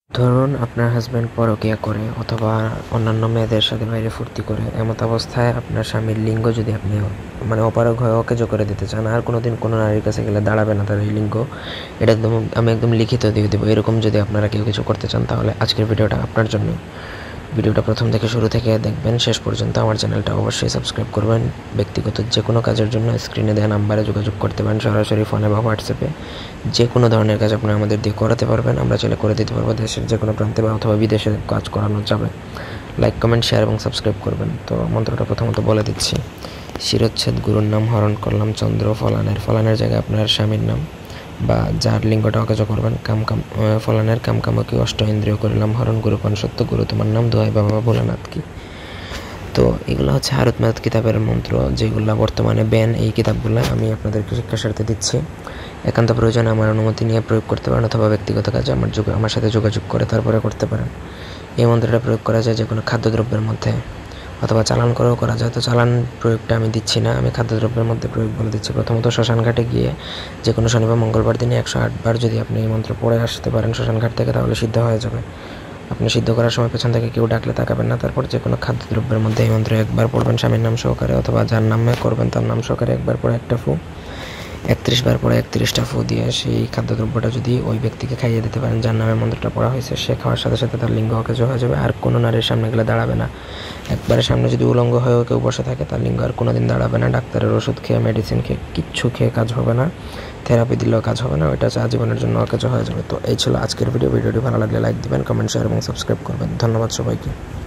ধরুন আপনার হাজব্যান্ড পরকীয়া করে অথবা অন্যান্য মেয়েদের সাথে বাইরে ফুর্তি করে, এমত অবস্থায় আপনার স্বামীর লিঙ্গ যদি আপনি অপারগ হয়ে অকেজো করে দিতে চান, আর কোনোদিন কোনো নারীর কাছে গেলে দাঁড়াবে না তার এই লিঙ্গ, এটা আমি একদম লিখিত দিয়ে দেবো। এরকম যদি আপনারা কেউ কিছু করতে চান তাহলে আজকের ভিডিওটা আপনার জন্য। ভিডিওটা প্রথম থেকে শুরু থেকে দেখবেন শেষ পর্যন্ত। আমার চ্যানেলটা অবশ্যই সাবস্ক্রাইব করবেন। ব্যক্তিগত যে কোনো কাজের জন্য স্ক্রিনে দেওয়া নাম্বারে যোগাযোগ করতে পারেন, সরাসরি ফোনে বা হোয়াটসঅ্যাপে। যে কোনো ধরনের কাজ আপনি আমাদের দিয়ে করাতে পারবেন, আমরা চাইলে করে দিতে পারবো। দেশের যে কোনো প্রান্তে বা অথবা বিদেশে কাজ করানো যাবে। লাইক, কমেন্ট, শেয়ার এবং সাবস্ক্রাইব করবেন। তো মন্ত্রটা প্রথমত বলে দিচ্ছি। শিরচ্ছেদ গুরুর নাম হরণ করলাম চন্দ্র ফলানের জায়গায় আপনার স্বামীর নাম বা যার লিঙ্গটা অকেজো করবেন। ফলানের কামকামকি অষ্ট ইন্দ্রিয় করিলাম হরণ গুরুপান সত্য গুরু তোমার নাম দোহাই বাবা ভোলানাথ কি। তো এগুলো হচ্ছে হারুতমারুত কিতাবের মন্ত্র, যেগুলো বর্তমানে ব্যান। এই কিতাবগুলো আমি আপনাদেরকে শিক্ষার স্বার্থে দিচ্ছি। একান্ত প্রয়োজনে আমার অনুমতি নিয়ে প্রয়োগ করতে পারেন, অথবা ব্যক্তিগত কাজে আমার সাথে যোগাযোগ করে তারপরে করতে পারেন। এই মন্ত্রটা প্রয়োগ করা যায় যে কোনো খাদ্যদ্রব্যের মধ্যে, অথবা চালান করেও করা যায়। তো চালান প্রয়োগটা আমি দিচ্ছি না, আমি খাদ্যদ্রব্যের মধ্যে প্রয়োগ বলে দিচ্ছি। প্রথমত শ্মশান ঘাটে গিয়ে যে কোনো শনিবার মঙ্গলবার দিনে 108 বার যদি আপনি এই মন্ত্র পড়ে আসতে পারেন শ্মশান ঘাট থেকে, তাহলে সিদ্ধ হয়ে যাবে। আপনি সিদ্ধ করার সময় পেছন থেকে কেউ ডাকলে তাকাবেন না। তারপর যে কোনো খাদ্যদ্রব্যের মধ্যে এই মন্ত্র একবার পড়বেন স্বামীর নাম সহকারে, অথবা যার নামে করবেন তার নাম সহকারে একবার পরে একটা ফু, 31 বার পরে 31টা ফু দিয়ে সেই খাদ্যদ্রব্যটা যদি ওই ব্যক্তিকে খাইয়ে দিতে পারেন যার নামে মন্ত্রটা পড়া হয়েছে, সে খাওয়ার সাথে সাথে তার লিঙ্গ অকেজো হয়ে যাবে। আর কোনো নারীর সামনে গেলে দাঁড়াবে না। একবারের সামনে যদি উলঙ্গ হয়েও কেউ বসে থাকে, তার লিঙ্গ আর কোনোদিন দাঁড়াবে না। ডাক্তারের ওষুধ খেয়ে, মেডিসিন খেয়ে, কিচ্ছু খেয়ে কাজ হবে না। থেরাপি দিলেও কাজ হবে না। ওইটা আজীবনের জন্য অকেজো হয়ে যাবে। তো এই ছিল আজকের ভিডিওটি ভালো লাগলে লাইক দিবেন, কমেন্ট, শেয়ার এবং সাবস্ক্রাইব করবেন। ধন্যবাদ সবাইকে।